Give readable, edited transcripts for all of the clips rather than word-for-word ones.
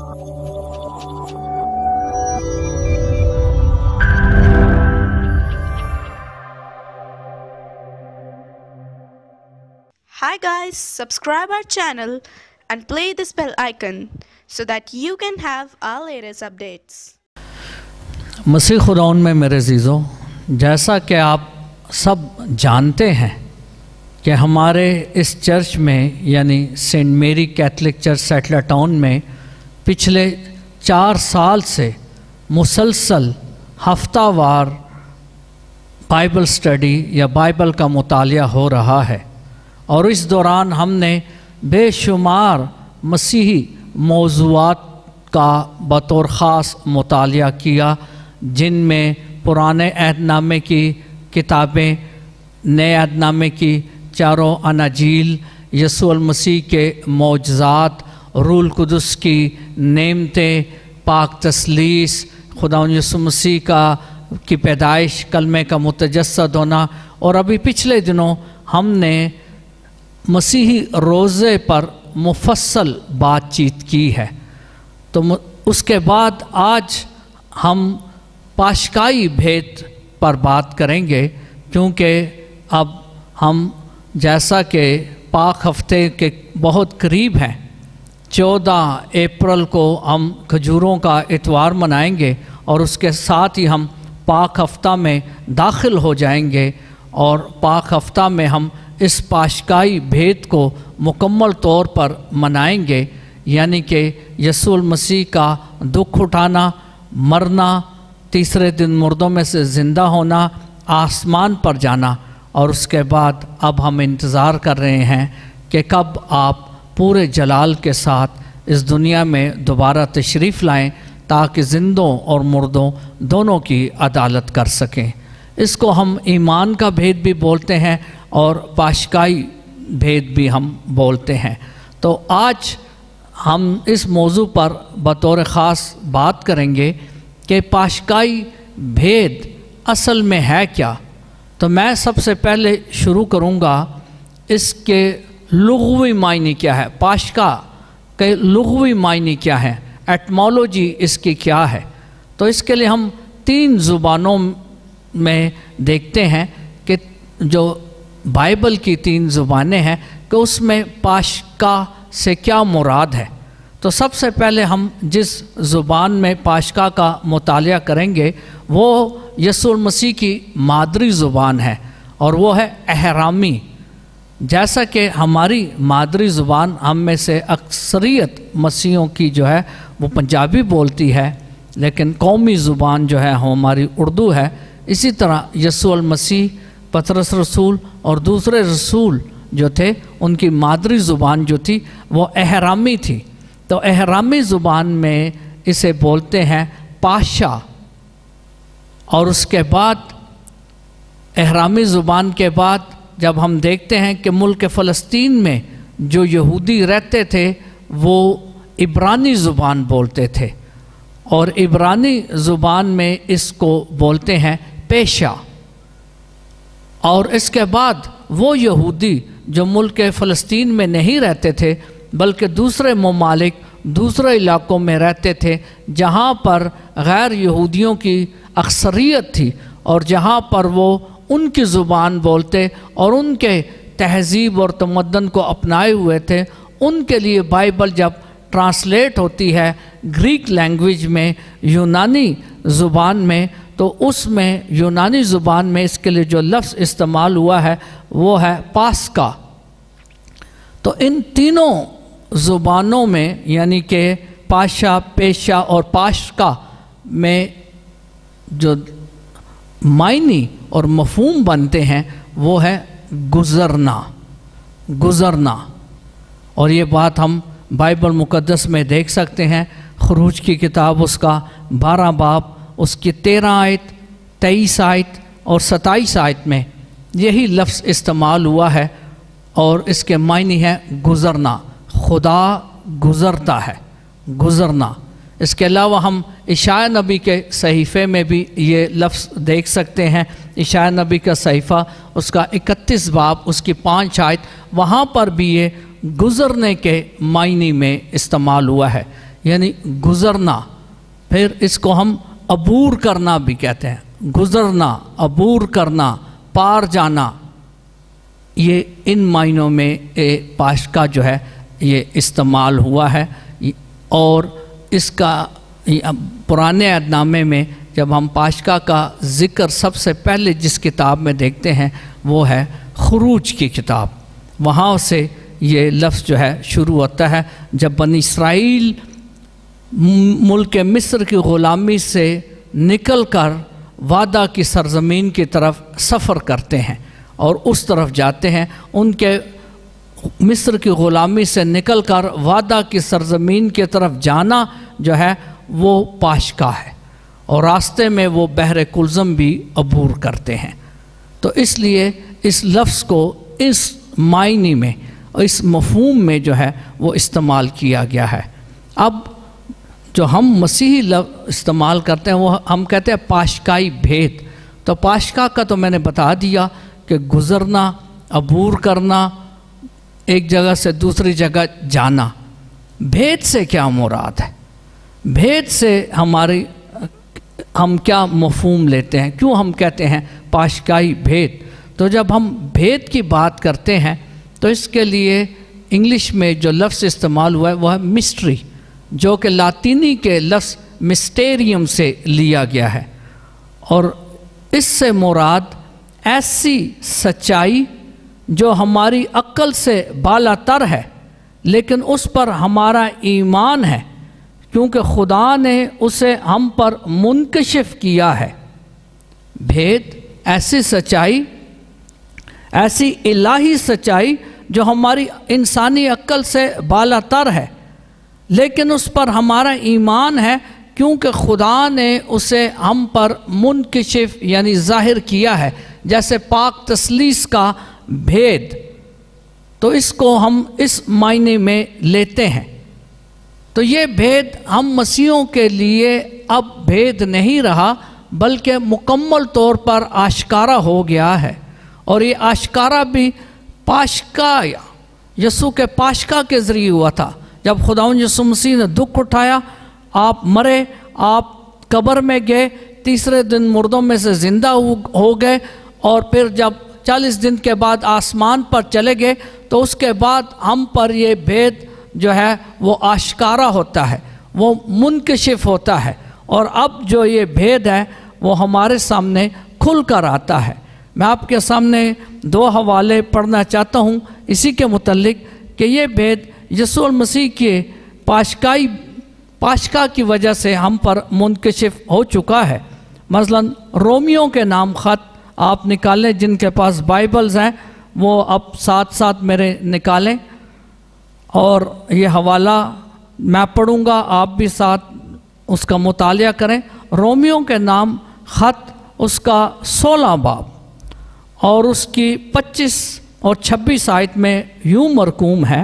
Hi guys, subscribe our channel and play this bell icon so that you can have our latest updates. मसीह खुदाउन में मेरे अज़ीज़ों, जैसा कि आप सब जानते हैं कि हमारे इस चर्च में यानी सेंट मेरी कैथलिक चर्च सेटलर टाउन में पिछले 4 साल से मुसलसल हफ्तावार बाइबल स्टडी या बाइबल का मुतालिया हो रहा है और इस दौरान हमने बेशुमार मसीही मौज़ूआत का बतौर ख़ास मुतालिया किया, जिनमें पुराने अहदनामे की किताबें, नए अहदनामे की चारों अनाजील, यीशु मसीह के मौजज़ात, रूल कुदस की नेमतें, पाक तसलीस, खुदावंद यीशु मसीह की पैदाइश, कलमे का मुतजस्सद होना, और अभी पिछले दिनों हमने मसीही रोज़े पर मुफस्सल बातचीत की है। तो उसके बाद आज हम पाशकाई भेद पर बात करेंगे, क्योंकि अब हम जैसा कि पाक हफ्ते के बहुत करीब हैं, 14 अप्रैल को हम खजूरों का इतवार मनाएंगे और उसके साथ ही हम पाक हफ्ता में दाखिल हो जाएंगे और पाक हफ्ता में हम इस पाशकाई भेद को मुकम्मल तौर पर मनाएंगे, यानी कि यीशु मसीह का दुख उठाना, मरना, तीसरे दिन मुर्दों में से ज़िंदा होना, आसमान पर जाना, और उसके बाद अब हम इंतज़ार कर रहे हैं कि कब आप पूरे जलाल के साथ इस दुनिया में दोबारा तशरीफ़ लाएं ताकि ज़िंदों और मुर्दों दोनों की अदालत कर सकें। इसको हम ईमान का भेद भी बोलते हैं और पाशकाई भेद भी हम बोलते हैं। तो आज हम इस मौजू पर बतौर ख़ास बात करेंगे कि पाशकाई भेद असल में है क्या। तो मैं सबसे पहले शुरू करूँगा इसके लुग़वी मायने क्या है, पाशका के लुग़वी मायने क्या है, एटमोलॉजी इसकी क्या है। तो इसके लिए हम 3 ज़ुबानों में देखते हैं कि जो बाइबल की 3 ज़ुबानें हैं कि उसमें पाशका से क्या मुराद है। तो सबसे पहले हम जिस ज़ुबान में पाशका का मुतालिया करेंगे वो यीशु मसीह की मादरी ज़ुबान है और वो है अहरामी। जैसा कि हमारी मादरी ज़ुबान हम में से अक्सरियत मसीहों की जो है वो पंजाबी बोलती है, लेकिन कौमी ज़ुबान जो है हमारी उर्दू है। इसी तरह यीशु मसीह, पतरस रसूल और दूसरे रसूल जो थे उनकी मादरी ज़ुबान जो थी वो अहरामी थी। तो अहरामी ज़ुबान में इसे बोलते हैं पाशा। और उसके बाद अहरामी ज़ुबान के बाद जब हम देखते हैं कि मुल्क फ़लस्तीन में जो यहूदी रहते थे वो इब्रानी ज़ुबान बोलते थे और इब्रानी ज़ुबान में इसको बोलते हैं पेशा। और इसके बाद वो यहूदी जो मुल्क फ़लस्तीन में नहीं रहते थे बल्कि दूसरे ममालिक, दूसरे इलाक़ों में रहते थे जहाँ पर गैर यहूदियों की अक्सरियत थी और जहाँ पर वो उनकी ज़ुबान बोलते और उनके तहज़ीब और तमद्दन को अपनाए हुए थे, उनके लिए बाइबल जब ट्रांसलेट होती है ग्रीक लैंग्वेज में, यूनानी ज़ुबान में, तो उसमें यूनानी ज़ुबान में इसके लिए जो लफ्ज़ इस्तेमाल हुआ है वो है पास्का। तो इन तीनों ज़ुबानों में यानी कि पाशा, पेशा और पाशका में जो मायनी और मफ़हूम बनते हैं वो है गुज़रना, गुज़रना। और ये बात हम बाइबल मुक़द्दस में देख सकते हैं। ख़ुरूज की किताब उसका 12 बाब उसकी 13 आयत, 23 आयत और 27 आयत में यही लफ्ज़ इस्तेमाल हुआ है और इसके मायने हैं गुज़रना, खुदा गुज़रता है, गुज़रना। इसके अलावा हम इशाया नबी के सहीफ़े में भी ये लफ्ज़ देख सकते हैं। इशाया नबी का सहीफ़ा उसका 31 बाब उसकी 5 आयत, वहाँ पर भी ये गुज़रने के मायने में इस्तेमाल हुआ है। یعنی گزرنا، پھر اس کو ہم عبور کرنا بھی کہتے ہیں، گزرنا، عبور کرنا، پار جانا، یہ ان معنوں میں پاشکا جو ہے یہ استعمال ہوا ہے۔ اور اس کا پرانے عہد نامے میں جب ہم پاشکا کا ذکر سب سے پہلے جس کتاب میں دیکھتے ہیں وہ ہے خروج کی کتاب، وہاں سے یہ لفظ جو ہے شروع ہوتا ہے، جب بنی اسرائیل ملک مصر کی غلامی سے نکل کر وعدہ کی سرزمین کی طرف سفر کرتے ہیں اور اس طرف جاتے ہیں۔ ان کے مصر کی غلامی سے نکل کر وعدہ کی سرزمین کی طرف جانا جو ہے وہ پاشکا ہے، اور راستے میں وہ بحر کلزم بھی عبور کرتے ہیں۔ تو اس لیے اس لفظ کو اس معنی میں، اس مفہوم میں جو ہے وہ استعمال کیا گیا ہے۔ اب جو ہم مسیحی لفظ استعمال کرتے ہیں وہ ہم کہتے ہیں پاشکائی بھید۔ تو پاشکا کا تو میں نے بتا دیا کہ گزرنا، عبور کرنا، ایک جگہ سے دوسری جگہ جانا۔ بھید سے کیا مراد ہے؟ بھید سے ہم کیا مفہوم لیتے ہیں؟ کیوں ہم کہتے ہیں پاشکائی بھید؟ تو جب ہم بھید کی بات کرتے ہیں تو اس کے لیے انگلش میں جو لفظ استعمال ہوا ہے وہ ہے مسٹری، جو کہ لاطینی کے لفظ مسٹیریم سے لیا گیا ہے، اور اس سے مراد ایسی سچائی جو ہماری عقل سے بالا تر ہے لیکن اس پر ہمارا ایمان ہے کیونکہ خدا نے اسے ہم پر منکشف کیا ہے۔ بھید ایسی سچائی، ایسی الہی سچائی جو ہماری انسانی عقل سے بالا تر ہے لیکن اس پر ہمارا ایمان ہے کیونکہ خدا نے اسے ہم پر منکشف یعنی ظاہر کیا ہے، جیسے پاک تثلیث کا بھید۔ تو اس کو ہم اس معنی میں لیتے ہیں۔ تو یہ بھید ہم مسیحیوں کے لیے اب بھید نہیں رہا بلکہ مکمل طور پر آشکارا ہو گیا ہے، اور یہ آشکارا بھی پاشکا یسوع کے پاشکا کے ذریعے ہوا تھا۔ جب خداوند یسوع مسیح نے دکھ اٹھایا، آپ مرے، آپ قبر میں گئے، تیسرے دن مردوں میں سے زندہ ہو گئے، اور پھر جب 40 دن کے بعد آسمان پر چلے گئے تو اس کے بعد ہم پر یہ بھید جو ہے وہ آشکارا ہوتا ہے، وہ منکشف ہوتا ہے، اور اب جو یہ بھید ہے وہ ہمارے سامنے کھل کر آتا ہے۔ میں آپ کے سامنے 2 حوالے پڑھنا چاہتا ہوں اسی کے متعلق کہ یہ بھید یسوع المسیح کے پاشکا کی وجہ سے ہم پر منکشف ہو چکا ہے۔ مثلا رومیوں کے نام خط آپ نکالیں، جن کے پاس بائبلز ہیں وہ اب ساتھ ساتھ میرے نکالیں، اور یہ حوالہ میں پڑھوں گا، آپ بھی ساتھ اس کا مطالعہ کریں۔ رومیوں کے نام خط اس کا 16 باب اور اس کی 25 اور 26 آیت میں یوں مرقوم ہے: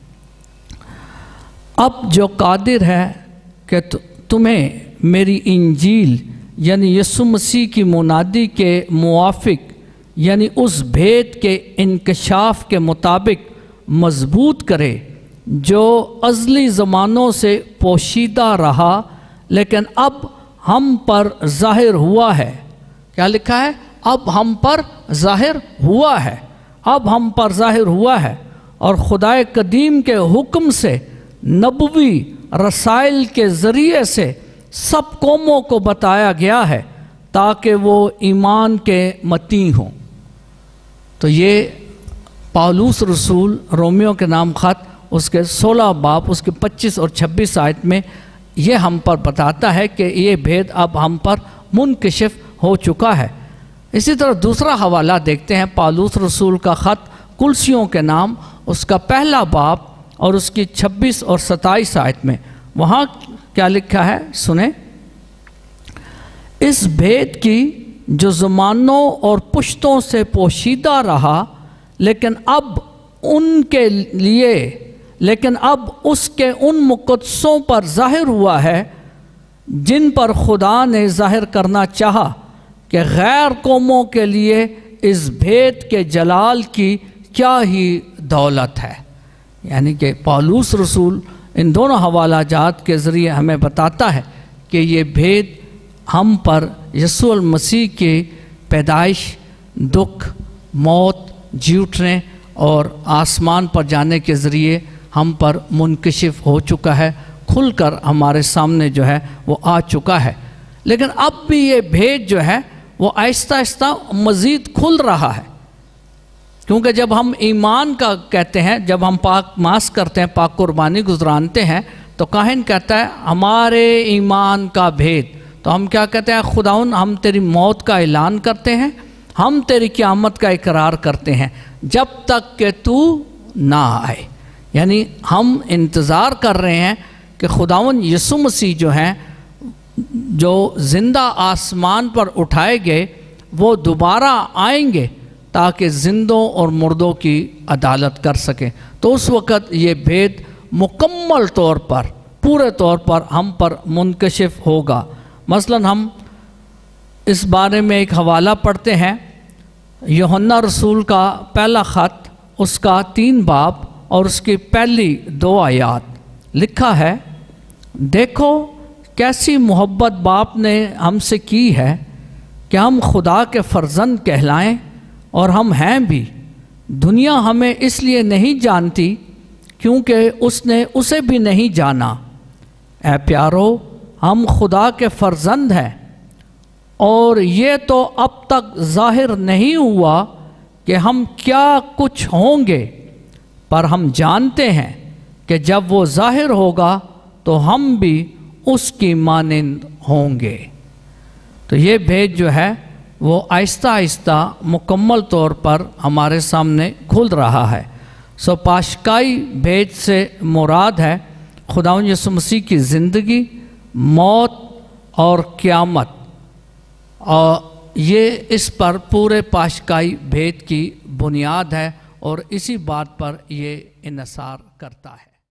اب جو قادر ہے کہ تمہیں میری انجیل یعنی یسوع مسیح کی منادی کے موافق یعنی اس بھید کے انکشاف کے مطابق مضبوط کرے جو ازلی زمانوں سے پوشیدہ رہا لیکن اب ہم پر ظاہر ہوا ہے۔ کیا لکھا ہے؟ اب ہم پر ظاہر ہوا ہے، اب ہم پر ظاہر ہوا ہے، اور خدائے قدیم کے حکم سے نبوی رسائل کے ذریعے سے سب قوموں کو بتایا گیا ہے تاکہ وہ ایمان کے متیں ہوں۔ تو یہ پالوس رسول رومیوں کے نام خط اس کے 16 باب اس کے 25 اور 26 آیت میں یہ ہم پر بتاتا ہے کہ یہ بھید اب ہم پر منکشف ہو چکا ہے۔ اسی طرح دوسرا حوالہ دیکھتے ہیں، پالوس رسول کا خط کلسیوں کے نام اس کا 1 باب اور اس کی 26 اور 27 آیت میں، وہاں کیا لکھا ہے سنیں: اس بھید کی جو زمانوں اور پشتوں سے پوشیدہ رہا لیکن اب اس کے ان مقدسوں پر ظاہر ہوا ہے جن پر خدا نے ظاہر کرنا چاہا کہ غیر قوموں کے لیے اس بھید کے جلال کی کیا ہی دولت ہے۔ یعنی کہ پالوس رسول ان دونوں حوالہ جات کے ذریعے ہمیں بتاتا ہے کہ یہ بھید ہم پر یسوع المسیح کی پیدائش، دکھ، موت، جی اٹھنے اور آسمان پر جانے کے ذریعے ہم پر منکشف ہو چکا ہے، کھل کر ہمارے سامنے جو ہے وہ آ چکا ہے۔ لیکن اب بھی یہ بھید جو ہے وہ آہستہ آہستہ مزید کھل رہا ہے، کیونکہ جب ہم ایمان کا کہتے ہیں، جب ہم پاک ماس کرتے ہیں، پاک قربانی گزرانتے ہیں، تو کاہن کہتا ہے ہمارے ایمان کا بھید، تو ہم کیا کہتے ہیں؟ خداوند ہم تیری موت کا اعلان کرتے ہیں، ہم تیری قیامت کا اقرار کرتے ہیں جب تک کہ تو نہ آئے۔ یعنی ہم انتظار کر رہے ہیں کہ خداوند یسوع مسیح جو ہیں، جو زندہ آسمان پر اٹھائے گئے، وہ دوبارہ آئیں گے تاکہ زندوں اور مردوں کی عدالت کر سکیں۔ تو اس وقت یہ بھید مکمل طور پر، پورے طور پر ہم پر منکشف ہوگا۔ مثلاً ہم اس بارے میں ایک حوالہ پڑھتے ہیں، یوحنا رسول کا پہلا خط، اس کا 3 باب اور اس کی پہلی 2 آیات۔ لکھا ہے، دیکھو کیسی محبت باپ نے ہم سے کی ہے کہ ہم خدا کے فرزند کہلائیں، اور ہم ہیں بھی۔ دنیا ہمیں اس لیے نہیں جانتی کیونکہ اس نے اسے بھی نہیں جانا۔ اے پیارو، ہم خدا کے فرزند ہیں، اور یہ تو اب تک ظاہر نہیں ہوا کہ ہم کیا کچھ ہوں گے، پر ہم جانتے ہیں کہ جب وہ ظاہر ہوگا تو ہم بھی اس کی مانند ہوں گے۔ تو یہ بھید جو ہے وہ آہستہ آہستہ مکمل طور پر ہمارے سامنے کھل رہا ہے۔ پاشکائی بھید سے مراد ہے خداوند یسوع مسیح کی زندگی، موت اور قیامت، اور یہ اس پر پورے پاشکائی بھید کی بنیاد ہے، اور اسی بات پر یہ انحصار کرتا ہے۔